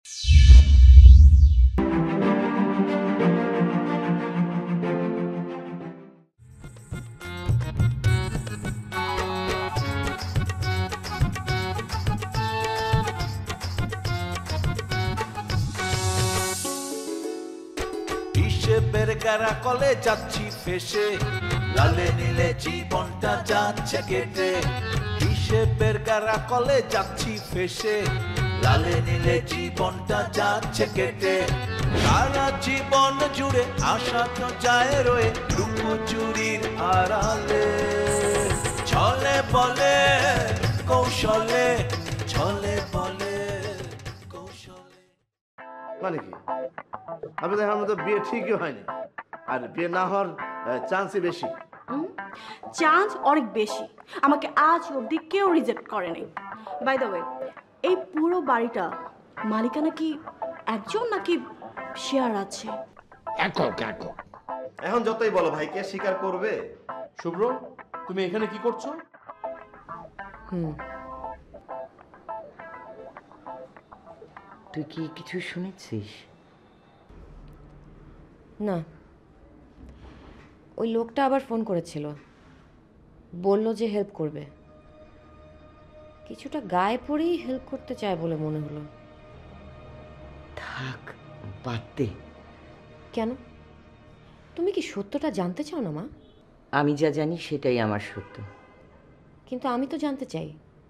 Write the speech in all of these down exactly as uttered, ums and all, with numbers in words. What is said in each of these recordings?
বেরগারা কলে যাচ্ছি ফেসে, লালে নীলে জীবনটা যাচ্ছে কেটে। হিসেবের গারা কলে যাচ্ছি ফেসে, লালে নীলে জীবনটা যাচ্ছে কেটে। সারা জীবন জুড়ে আশা তো যায় রয়ে লুকোচুরির আড়ালে। ছলে বলে কৌশলে, ছলে বলে কৌশলে। মানে কি আমি দেখার মতো বিয়ে ঠিকই হয়নি, আর বিয়ে না হওয়ার চান্সই বেশি। চান্স অনেক বেশি। আমাকে আজ অবধি কেউ রিজেক্ট করেনি। বাই দ্য ওয়ে, এই পুরো বাড়িটা মালিকানা কি একজন নাকি শেয়ার আছে? একক একক। এখন যতই বলো ভাই, কে স্বীকার করবে? শুভ্র, তুমি এখানে কি করছো? হুম, তুই কি কিছু শুনেছিস? না, ওই লোকটা আবার ফোন করেছিল, বলল যে হেল্প করবে। কিছুটা গায়ে পড়েই হেল্প করতে চায় বলে মনে হলো। থাক, বাদ দে। কেন? তুমি কি সত্যটা জানতে চাও না মা? আমি যা জানি সেটাই আমার সত্য। কিন্তু আমি তো জানতে চাই।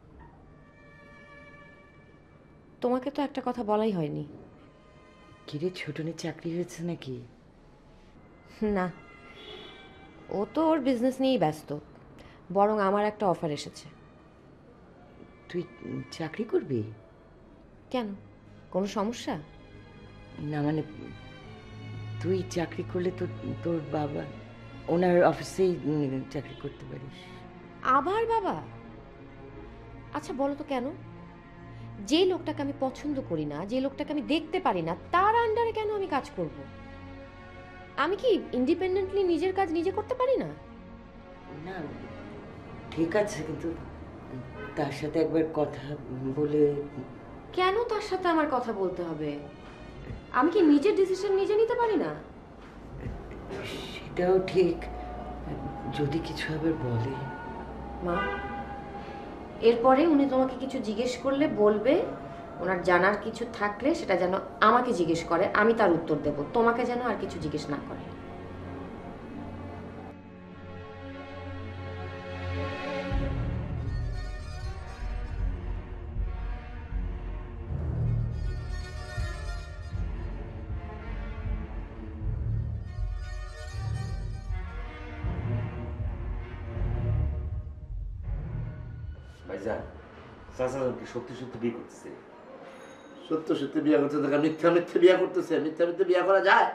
তোমাকে তো একটা কথা বলাই হয়নি। কিরে, ছোটনের চাকরি হয়েছে নাকি? না, ও তো ওর বিজনেস নিয়েই ব্যস্ত। বরং আমার একটা অফার এসেছে। তুই চাকরি করবি? কেন, কোনো সমস্যা? না মানে, তুই চাকরি করলে তো তোর বাবা ওনার অফিসেই চাকরি করতে পারিস। আবার বাবা? আচ্ছা বলো তো কেন? যে লোকটাকে আমি পছন্দ করি না, যে লোকটাকে আমি দেখতে পারি না, তার আন্ডারে কেন আমি কাজ করব? আমি কি ইন্ডিপেন্ডেন্টলি নিজের কাজ নিজে করতে পারি না? না ঠিক আছে, কিন্তু তার সাথে একবার কথা বলে। কেন তার সাথে আমার কথা বলতে হবে? আমি কি নিজের ডিসিশন নিজে নিতে পারি না? সেটাও ঠিক, যদি কিছু আবার বলে। মা, এরপরে উনি তোমাকে কিছু জিজ্ঞেস করলে বলবে ওনার জানার কিছু থাকলে সেটা যেন আমাকে জিজ্ঞেস করে, আমি তার উত্তর দেব। তোমাকে যেন আর কিছু জিজ্ঞেস না করে। ভাইজান, চাচা কি সত্যি সত্যি বিয়ে করতেছে? সত্য সত্যি বিয়ে করতে থাকা, মিথ্যা মিথ্যে বিয়ে করতেছে। মিথ্যা মিথ্যে বিয়ে করা যায়?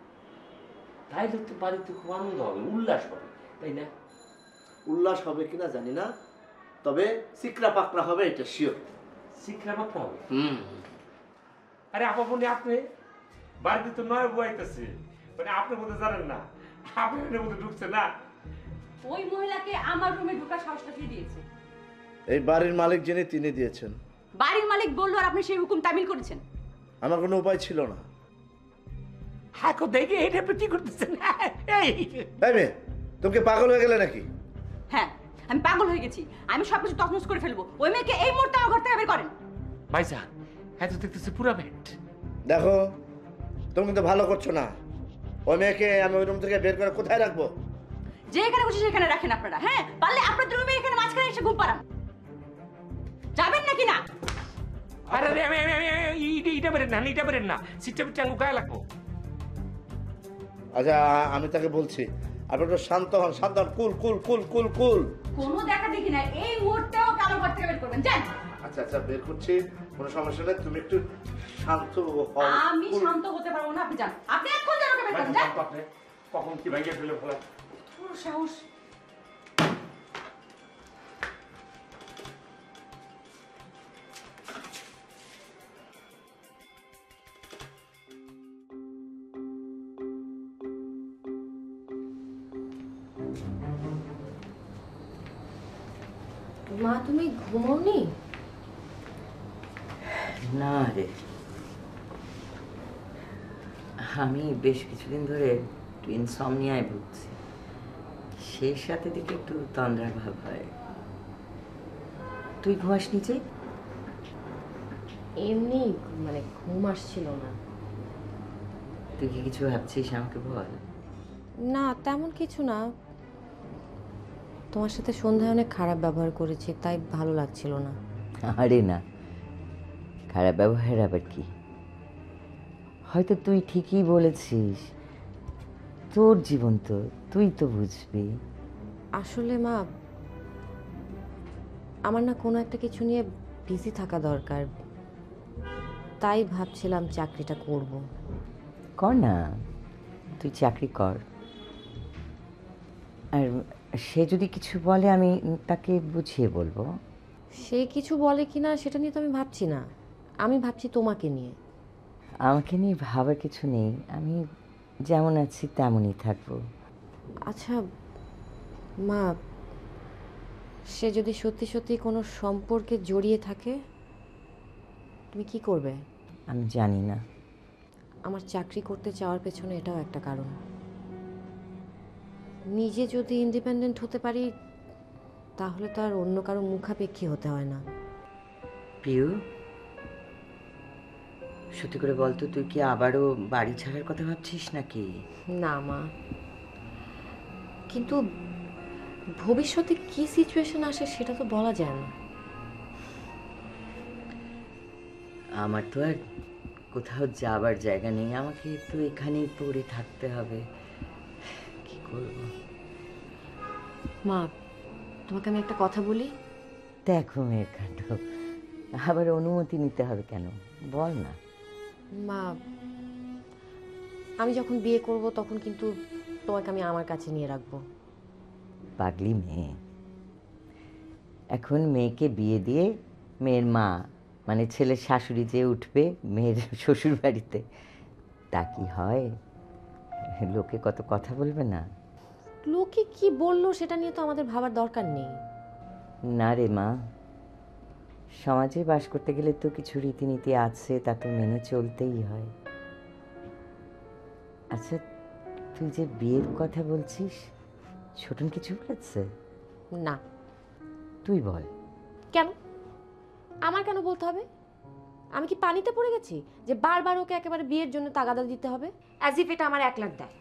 তাইলে তো বাড়িতে খুব আনন্দ হবে, উল্লাস হবে, তাই না? উল্লাস হবে কিনা জানি না, তবে সিকরা পাকড়া হবে, এটা শিওর। শিক্ষা মাত্র হবে। হুম। আরে আপামনি, আপনি বাড়িতে তো নয় বইতেছে, মানে আপনি মধ্যে জানেন না, আপনি মধ্যে ঢুকছে না। ওই মহিলাকে আমার রুমে ঢোকার সাহসটা কে দিয়েছে? এই বাড়ির মালিক যিনি, তিনি দিয়েছেন। বাড়ির মালিক বললো আর আপনি সেই হুকুম তামিল করেছেন? আমার কোনো উপায় ছিল না। হ্যাঁ, দেখে এটা কি করতেছেন? এই মেয়ে, তুমি কি পাগল হয়ে গেলে নাকি? হ্যাঁ, আমি পাগল হয়ে গেছি। আমি সবকিছু তছনছ করে ফেলবো। ওই মেয়েকে এই মুহূর্তে আমার ঘর থেকে বের করেন। ভাইজান, এত দেখতেছি পুরা ব্যাট। দেখো, তুমি কিন্তু ভালো করছো না। ওই মেয়েকে আমি ওই রুম থেকে বের করে কোথায় রাখবো? যেখানে খুশি সেখানে রাখেন আপনারা। হ্যাঁ, পারলে আপনাদের রুমে এখানে মাঝখানে এসে ঘুম পাড়ান। যাবেন নাকি না? আরে আমি এইটা বেরেন না, এইটা বেরেন না, সিটটা বিটটা লুকায় লাগবো। আচ্ছা, আমি তাকে বলছি আপনি একটু শান্ত হন, শান্ত হন। কুল কুল কুল কুল কুল। কোনো দেখা দেখি না, এই মুহূর্তেও কালো ঘর থেকে বের করবেন। যান। আচ্ছা আচ্ছা, বের করছি, কোনো সমস্যা নেই। তুমি একটু শান্ত হও। আমি শান্ত হতে পারবো না, আপনি যান। আপনি এখন যেন বের করেন। যান। কখন কি ভাঙিয়ে ফেলে ভালো পুরো সাহস। মা, তুমি ঘুমোওনি? না রে, আমি বেশ কিছুদিন ধরে একটু ইনসমনিয়ায় ভুগছি, সেই সাথে দিকে একটু তন্দ্রার ভাব হয়। তুই ঘুমাস নিচে? এমনি মানে ঘুম আসছিল না। তুই কি কিছু ভাবছিস? আমাকে বল। না তেমন কিছু না, তোমার সাথে সন্ধ্যায় অনেক খারাপ ব্যবহার করেছি, তাই ভালো লাগছিল না। আরে না, খারাপ ব্যবহার আবার কি? হয়তো তুই ঠিকই বলেছিস, তোর জীবন তো, তুই তো বুঝবি। আসলে মা, আমার না কোনো একটা কিছু নিয়ে বিজি থাকা দরকার, তাই ভাবছিলাম চাকরিটা করব। কর না, তুই চাকরি কর। আর সে যদি কিছু বলে আমি তাকে বুঝিয়ে বলবো। সে কিছু বলে কিনা সেটা নিয়ে তো আমি ভাবছি না, আমি ভাবছি তোমাকে নিয়ে। আমাকে নিয়ে ভাবার কিছু নেই, আমি যেমন আছি তেমনই থাকবো। আচ্ছা মা, সে যদি সত্যি সত্যি কোনো সম্পর্কে জড়িয়ে থাকে, তুমি কি করবে? আমি জানি না। আমার চাকরি করতে চাওয়ার পেছনে এটাও একটা কারণ। নিজে যদি ইন্ডিপেন্ডেন্ট হতে পারি, তাহলে তো আর অন্য কারো মুখাপেক্ষী হতে হয় না। পিউ, সত্যি করে বলতো, তুই কি আবারও বাড়ি ছাড়ার কথা ভাবছিস নাকি? না মা, কিন্তু ভবিষ্যতে কি সিচুয়েশন আসে সেটা তো বলা যায় না। আমার তো আর কোথাও যাবার জায়গা নেই, আমাকে তো এখানেই পড়ে থাকতে হবে। কি করব? মা, তোমাকে আমি একটা কথা বলি। দেখো মেয়ের কাণ্ড, আবার অনুমতি নিতে হবে কেন? বল না। মা, আমি যখন বিয়ে করব তখন কিন্তু তোমাকে আমি আমার কাছে নিয়ে রাখবো। পাগলি মেয়ে, এখন মেয়েকে বিয়ে দিয়ে মেয়ের মা মানে ছেলের শাশুড়ি যে উঠবে মেয়ের শ্বশুর বাড়িতে, তা কি হয়? লোকে কত কথা বলবে না? লোকে কি বললো সেটা নিয়ে তো আমাদের ভাবার দরকার নেই। না রে মা, সমাজে বাস করতে গেলে তো কিছু রীতিনীতি আছে, তা তো মেনে চলতেই হয়। আচ্ছা, তুই যে বিয়ের কথা বলছিস, ছোটন কিছু বলেছে? না। তুই বল। কেন? আমার কেন বলতে হবে? আমি কি পানিতে পড়ে গেছি যে বারবার ওকে একেবারে বিয়ের জন্য তাগাদা দিতে হবে? অ্যাজ ইফ এটা আমার এক লাখ দেয়।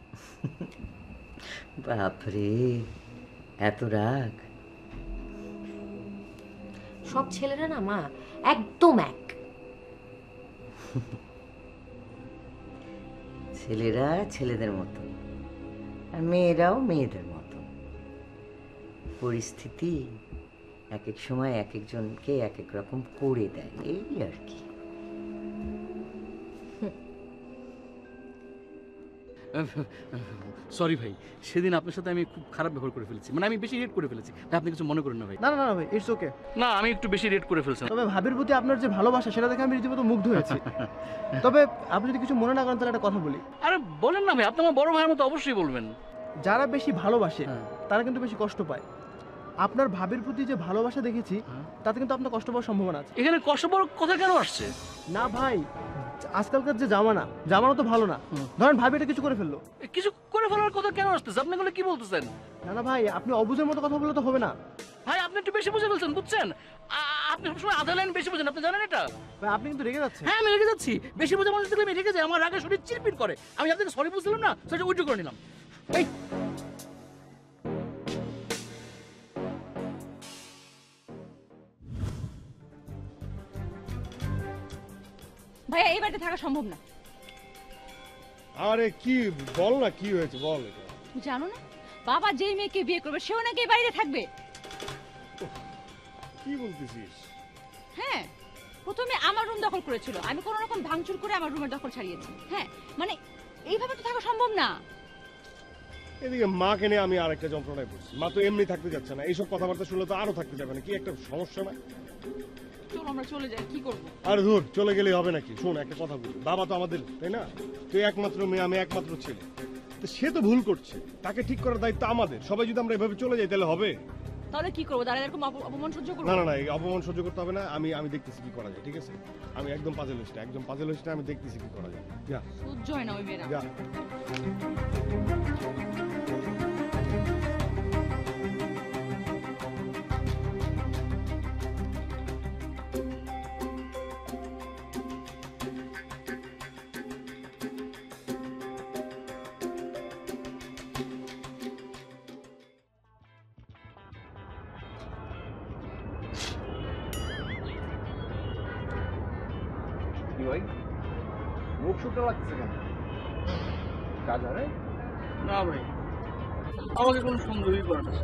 বাপরে, এত রাগ! সব ছেলেরা না মা একদম এক। ছেলেরা ছেলেদের মতো, আর মেয়েরাও মেয়েদের মতো। পরিস্থিতি এক এক সময় এক একজনকে এক এক রকম করে দেয়, এই আর কি। সরি ভাই, সেদিন আপনার সাথে আমি খুব খারাপ ব্যবহার করে ফেলেছি, মানে আমি বেশি রেট করে ফেলেছি। ভাই আপনি কিছু মনে করেন না ভাই। না না না ভাই, ইটস ওকে। না, আমি একটু বেশি রেট করে ফেলছি। তবে ভাবির প্রতি আপনার যে ভালোবাসা সেটা দেখে আমি রীতিমতো মুগ্ধ হয়েছি। তবে আপনি যদি কিছু মনে না করেন তাহলে একটা কথা বলি। আরে বলেন না ভাই, আপনি আমার বড় ভাইয়ের মতো, অবশ্যই বলবেন। যারা বেশি ভালোবাসে হ্যাঁ। তারা কিন্তু বেশি কষ্ট পায়। আপনার ভাবির প্রতি যে ভালোবাসা দেখেছি তাতে কিন্তু আপনার কষ্ট পাওয়ার সম্ভাবনা আছে। এখানে কষ্ট পাওয়ার কথা কেন আসছে? না ভাই, আজকালকার যে জামানা, জামানা তো ভালো না। ধরেন ভাবি এটা কিছু করে ফেললো। কিছু করে ফেলার কথা কেন আসতেছে? আপনি এগুলো কি বলতেছেন? না না ভাই, আপনি অবুঝের মতো কথা বললে তো হবে না। ভাই আপনি একটু বেশি বুঝে ফেলছেন, বুঝছেন? আ- আপনি সবসময় আধা লাইন বেশি বুঝেন, আপনি জানেন এটা? ভাই আপনি কিন্তু রেগে যাচ্ছেন। হ্যাঁ আমি রেগে যাচ্ছি, বেশি বুঝে মানুষ দেখলে আমি রেগে যাই, আমার রাগে শরীর চিরপির করে। আমি আপনাকে সরি বুঝলাম না, সেটা উইথড্র করে নিলাম। এই ভাইয়া এই বাড়িতে থাকা সম্ভব না। আরে কি বল না, কি হয়েছে বল। এটা জানো না, বাবা যেই মেয়েকে বিয়ে করবে সেও নাকি এই বাড়িতে থাকবে। কি বলতেছিস? হ্যাঁ, প্রথমে আমার রুম দখল করেছিল, আমি কোনো রকম ভাঙচুর করে আমার রুমের দখল ছাড়িয়েছি। হ্যাঁ মানে এইভাবে তো থাকা সম্ভব না। এদিকে মাকে নিয়ে আমি আরেকটা যন্ত্রণায় পড়ছি। মা তো এমনি থাকতে যাচ্ছে না, এইসব কথাবার্তা শুনলে তো আরো থাকতে যাবে না। কি একটা সমস্যা না? চলো আমরা চলে যাই, কি করবো? আরে ধুর, চলে গেলে হবে নাকি? শোন একটা কথা বলি, বাবা তো আমাদের, তাই না? তুই একমাত্র মেয়ে, আমি একমাত্র ছেলে। তো সে তো ভুল করছে, তাকে ঠিক করার দায়িত্ব আমাদের। সবাই যদি আমরা এভাবে চলে যাই তাহলে হবে? তাহলে কি করবো? দাঁড়িয়ে এরকম অপমান সহ্য করবো? না না না এই অপমান সহ্য করতে হবে না, আমি আমি দেখতেছি কি করা যায়, ঠিক আছে? আমি একদম পাজেল হইছি, একদম পাজেল হইছি, আমি দেখতেছি কি করা যায়। যা সহ্য হয় না ওই মেয়েরা। যা কি ভাই মুখ শুকনো লাগছে কেন? কাজ হবে না ভাই, আমাকে কোনো সন্দেহই করে না।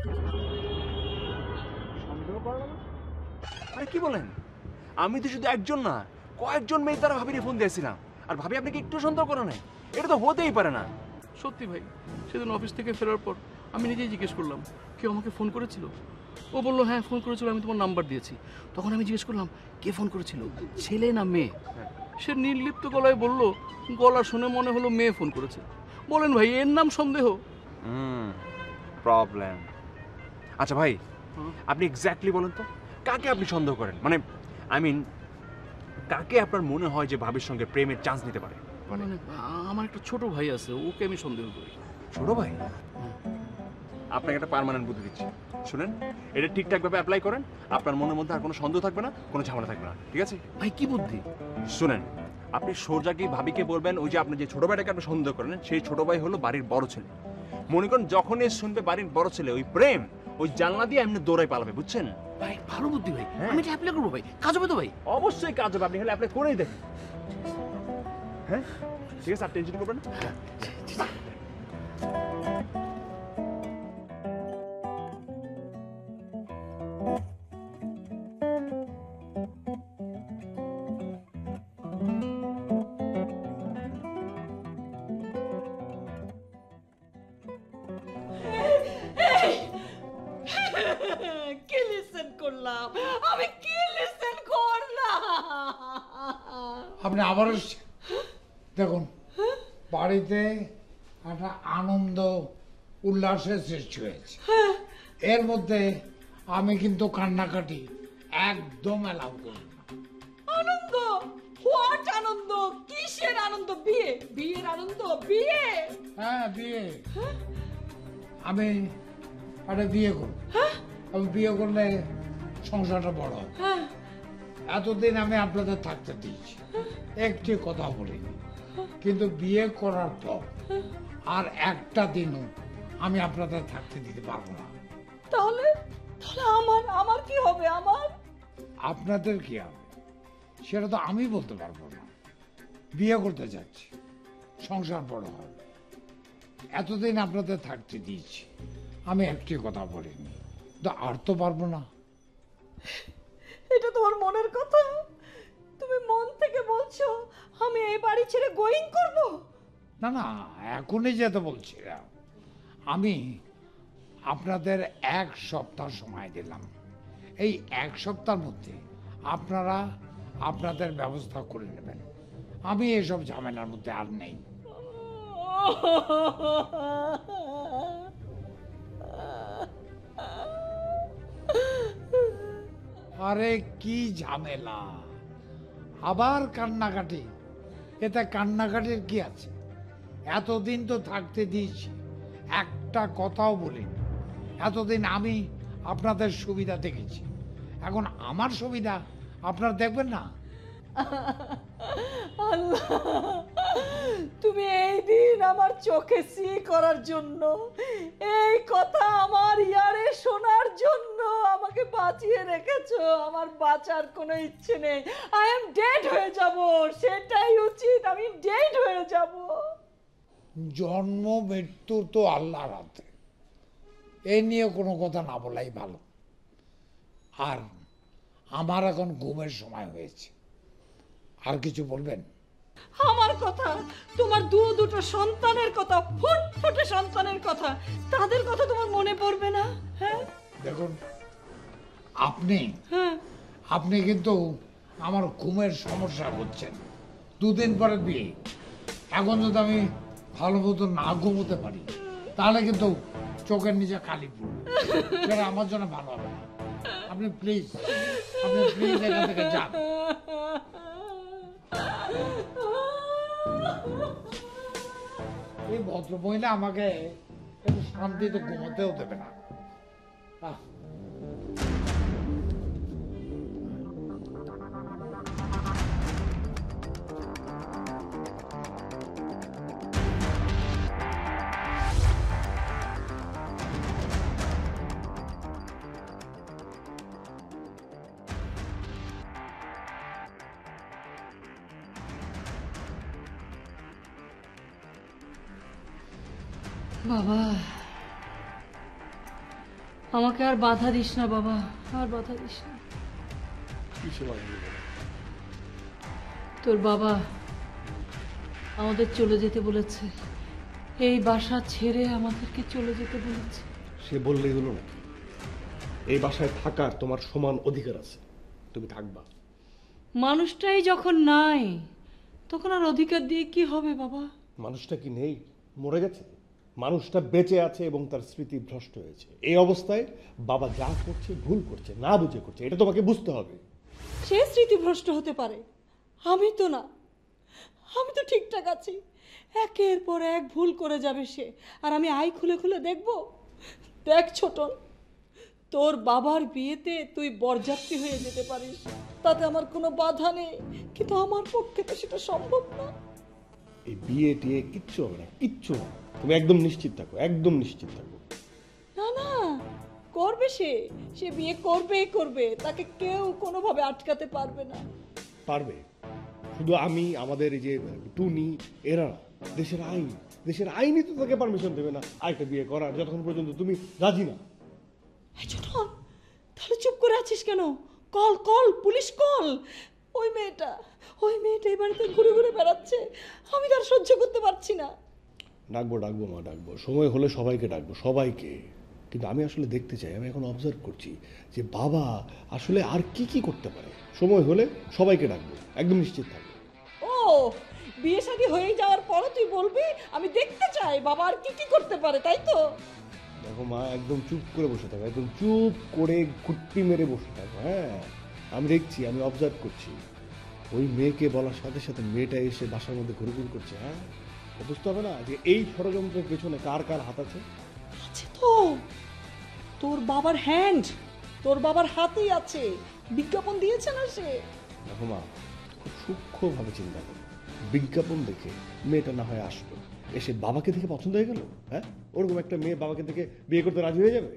সন্দেহ করে না? আরে কি বলেন? আমি তো শুধু একজন না, কয়েকজন মেয়ে তারা ভাবিনি ফোন দিয়েছিলাম, আর ভাবি আপনাকে একটু সন্দেহ করে নাই? এটা তো হতেই পারে না। সত্যি ভাই, সেদিন অফিস থেকে ফেরার পর আমি নিজেই জিজ্ঞেস করলাম কেউ আমাকে ফোন করেছিল। ও বললো হ্যাঁ ফোন করেছিল, আমি তোমার নাম্বার দিয়েছি। তখন আমি জিজ্ঞেস করলাম কে ফোন করেছিল, ছেলে না মেয়ে? সে নির্লিপ্ত গলায় বলল গলা শুনে মনে হলো মেয়ে ফোন করেছে। বলেন ভাই, এর নাম সন্দেহ? হুম প্রবলেম। আচ্ছা ভাই, আপনি এক্স্যাক্টলি বলেন তো কাকে আপনি সন্দেহ করেন? মানে আই মিন কাকে আপনার মনে হয় যে ভাবির সঙ্গে প্রেমের চান্স নিতে পারে? মানে আমার একটা ছোট ভাই আছে, ওকে আমি সন্দেহ করি। ছোট ভাই? আপনাকে একটা পার্মানেন্ট বুদ্ধি দিচ্ছি, শুনেন, এটা ঠিকঠাকভাবে অ্যাপ্লাই করেন, আপনার মনের মধ্যে আর কোনো সন্দেহ থাকবে না, কোনো ঝামেলা থাকবে না, ঠিক আছে? ভাই কি বুদ্ধি? শুনেন, আপনি সোজা গিয়ে ভাবিকে বলবেন ওই যে আপনি যে ছোট ভাইটাকে আপনি সন্দেহ করেন সেই ছোট ভাই হলো বাড়ির বড় ছেলে। মনে করেন যখনই শুনবে বাড়ির বড় ছেলে ওই প্রেম, ওই জানলা দিয়ে এমনি দৌড়াই পালাবে, বুঝছেন? ভাই ভালো বুদ্ধি ভাই, আমি এটা অ্যাপ্লাই করবো ভাই। কাজ হবে তো ভাই? অবশ্যই কাজ হবে, আপনি হলে অ্যাপ্লাই করেই দেখেন। হ্যাঁ ঠিক আছে, আর টেনশন করবেন না। কি লিসেন করলাম আমি, কি লিসেন করলাম? আপনি আবার দেখুন, বাড়িতে একটা আনন্দ উল্লাসের সৃষ্টি হয়েছে, এর মধ্যে আমি কিন্তু কান্নাকাটি একদম অ্যালাউ করি না। আনন্দ? হোয়াট আনন্দ? কিসের আনন্দ? বিয়ে? বিয়ের আনন্দ? বিয়ে? হ্যাঁ বিয়ে। আমি একটা বিয়ে করব, আমি বিয়ে করলে সংসারটা বড় হবে। এতদিন আমি আপনাদের থাকতে দিয়েছি, একটি কথা বলিনি, কিন্তু বিয়ে করার পর আর একটা দিনও আমি আপনাদের থাকতে দিতে পারবো না। তাহলে তাহলে আমার আমার কি হবে? আমার আপনাদের কি হবে সেটা তো আমি বলতে পারবো না। বিয়ে করতে যাচ্ছি, সংসার বড় হবে, এতদিন আপনাদের থাকতে দিয়েছি, আমি একটি কথা বলিনি, তো আর তো পারবো না। এটা তোমার মনের কথা? তুমি মন থেকে বলছো আমি এই বাড়ি ছেড়ে গোয়িং করব? না না, এখনই যেতে বলছি না, আমি আপনাদের এক সপ্তাহ সময় দিলাম, এই এক সপ্তাহের মধ্যে আপনারা আপনাদের ব্যবস্থা করে নেবেন, আমি এসব ঝামেলার মধ্যে আর নেই। আরে কি ঝামেলা, আবার কান্নাকাটি? এতে কান্নাকাটির কি আছে? এতদিন তো থাকতে দিয়েছি, একটা কথাও বলিনি। এতদিন আমি আপনাদের সুবিধা দেখেছি, এখন আমার সুবিধা আপনারা দেখবেন না? আল্লাহ, তুমি এই দিন আমার চোখে সি করার জন্য, এই কথা আমার ইয়ারে শোনার জন্য আমাকে বাঁচিয়ে রেখেছো। আমার বাঁচার কোনো ইচ্ছে নেই, আই এম ডেড হয়ে যাব, সেটাই উচিত, আমি ডেড হয়ে যাব। জন্ম মৃত্যু তো আল্লাহর হাতে, এই নিয়ে কোনো কথা না বলাই ভালো। আর আমার এখন ঘুমের সময় হয়েছে, আর কিছু বলবেন? আমার কথা, তোমার দু দুটো সন্তানের কথা, ফুটফুটে সন্তানের কথা, তাদের কথা তোমার মনে পড়বে না? হ্যাঁ দেখুন, আপনি আপনি কিন্তু আমার ঘুমের সমস্যা হচ্ছেন। দুদিন পরে বিয়ে, এখন যদি আমি ভালো মতো না ঘুমোতে পারি তাহলে কিন্তু চোখের নিচে কালি পড়বে, সেটা আমার জন্য ভালো হবে না। আপনি প্লিজ আপনি প্লিজ এখান থেকে যান। এই ভদ্র মহিলা আমাকে একটু শান্তিতে ঘুমোতেও দেবে না। আহ বাবা, আমাকে আর বাধা দিস না বাবা, আর বাধা দিস না। তোর বাবা আমাদের চলে যেতে বলেছে, এই বাসা ছেড়ে আমাদেরকে চলে যেতে বলেছে। সে বললেই হলো নাকি? এই বাসায় থাকার তোমার সমান অধিকার আছে, তুমি থাকবা। মানুষটাই যখন নাই তখন আর অধিকার দিয়ে কি হবে বাবা? মানুষটা কি নেই, মরে গেছে? মানুষটা বেঁচে আছে এবং তার স্মৃতি ভ্রষ্ট হয়েছে। এই অবস্থায় বাবা যা করছে ভুল করছে, না বুঝে করছে, এটা তোমাকে বুঝতে হবে। সে স্মৃতিভ্রষ্ট হতে পারে, আমি তো না। আমি তো ঠিকঠাক আছি। একের পর এক ভুল করে যাবে সে, আর আমি আই খুলে খুলে দেখব। দেখ ছোটন, তোর বাবার বিয়েতে তুই বরযাত্রী হয়ে যেতে পারিস, তাতে আমার কোনো বাধা নেই, কিন্তু আমার পক্ষে তো সেটা সম্ভব না। এই বিয়ে টিয়ে কিচ্ছু হবে না, কিচ্ছু না। তুমি একদম নিশ্চিত থাকো, একদম নিশ্চিত থাকো। না না, করবে সে, সে বিয়ে করবেই করবে, তাকে কেউ কোনোভাবে আটকাতে পারবে না। পারবে শুধু আমি, আমাদের এই যে টুনি, এরা না। দেশের আইন, দেশের আইনই তো তাকে পারমিশন দেবে না আরেকটা বিয়ে করার, যতক্ষণ পর্যন্ত তুমি রাজি না। ছোটন, তাহলে চুপ করে আছিস কেন? Call call, police call. ওই মেয়েটা, ওই মেয়েটা এই বাড়িতে ঘুরে ঘুরে বেড়াচ্ছে, আমি তার সহ্য করতে পারছি না। ডাকবো ডাকবো মা, ডাকবো, সময় হলে সবাইকে ডাকবো, সবাইকে। কিন্তু আমি আসলে দেখতে চাই, আমি এখন অবজার্ভ করছি যে বাবা আসলে আর কি কি করতে পারে। সময় হলে সবাইকে ডাকবো, একদম নিশ্চিত থাকবো। ও, বিয়ে শাদী হয়ে যাওয়ার পরে তুই বলবি আমি দেখতে চাই বাবা আর কি কি করতে পারে, তাই তো? দেখো মা, একদম চুপ করে বসে থাকো, একদম চুপ করে ঘুট্টি মেরে বসে থাকো। হ্যাঁ, আমি দেখছি, আমি অবজার্ভ করছি। ওই মেয়েকে বলার সাথে সাথে মেয়েটা এসে বাসার মধ্যে ঘুরে ঘুরে করছে। হ্যাঁ, বুঝতে হবে না যে এই ষড়যন্ত্রের পেছনে কার কার হাত আছে? আছে তো, তোর বাবার হ্যান্ড, তোর বাবার হাতেই আছে। বিজ্ঞাপন দিয়েছে না সে? দেখো মা, খুব সূক্ষ্মভাবে চিন্তা করো। বিজ্ঞাপন দেখে মেয়েটা না হয় আসলো, এসে বাবাকে দেখে পছন্দ হয়ে গেল। হ্যাঁ, ওরকম একটা মেয়ে বাবাকে দেখে বিয়ে করতে রাজি হয়ে যাবে?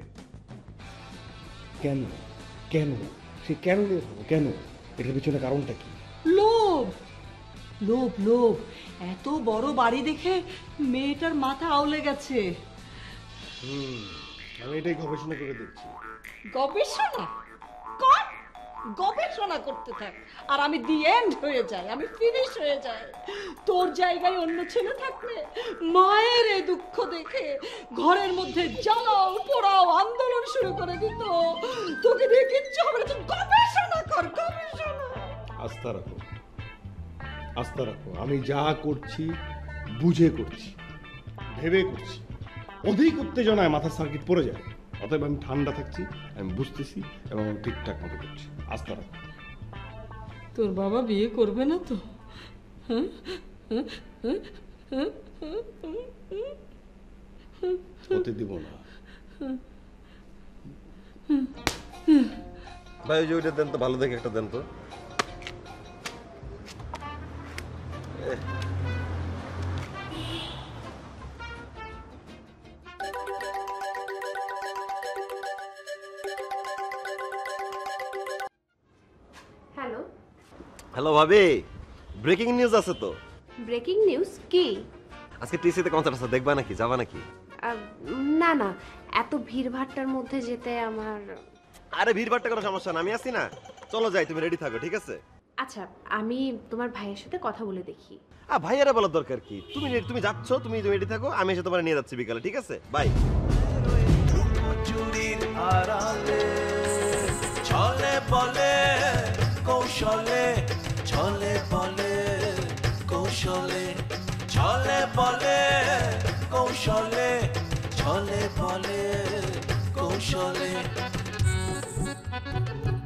কেন কেন সে কেন নিয়ে থাকবো? কেন? এটার পিছনে কারণটা কি? লোভ, লোভ, লোভ। এত বড় বাড়ি দেখে মেয়েটার মাথা আউলে গেছে। হুম, আমি এটাই গবেষণা করে দেখছি। গবেষণা কর, গবেষণা করতে থাক, আর আমি দি এন্ড হয়ে যাই, আমি ফিনিশ হয়ে যাই। তোর জায়গায় অন্য ছেলে থাকলে মায়ের এই দুঃখ দেখে ঘরের মধ্যে জ্বালাও পোড়াও আন্দোলন শুরু করে দিত। তোকে দিয়ে কিচ্ছু হবে না, তুই গবেষণা কর, গবেষণা। আস্থা রাখো, আস্থা রাখো। আমি যা করছি বুঝে করছি, ভেবে করছি। অধিক উত্তেজনায় মাথা সার্কিট পড়ে যায়, অতএব আমি ঠান্ডা থাকছি, আমি বুঝতেছি এবং আমি ঠিকঠাক মতো করছি। আস্থা রাখো। তোর বাবা বিয়ে করবে না তো? হতে দিব না। ভাই, ওই যে ওইটা দেন তো, ভালো দেখে একটা দেন তো। হ্যালো হ্যালো ভাবি, ব্রেকিং নিউজ আছে তো। ব্রেকিং নিউজ কি? আজকে টিসিতে কনসার্ট আছে, দেখবা নাকি, যাবা নাকি? না না, এত ভিড়ভাট্টার মধ্যে যেতে আমার। আরে ভিড়ভাট্টা কোনো সমস্যা না, আমি আছি না, চলো যাই, তুমি রেডি থাকো, ঠিক আছে? আচ্ছা, আমি তোমার ভাইয়ের সাথে কথা বলে দেখি। আ ভাইয়ারা বলার দরকার কি, তুমি তুমি যাচ্ছ, তুমি রেডি থাকো, আমি এসে তোমার নিয়ে যাচ্ছি বিকালে, ঠিক আছে? বাই। ছলে বলে কৌশলে, ছলে বলে কৌশলে, ছলে বলে কৌশলে, ছলে বলে কৌশলে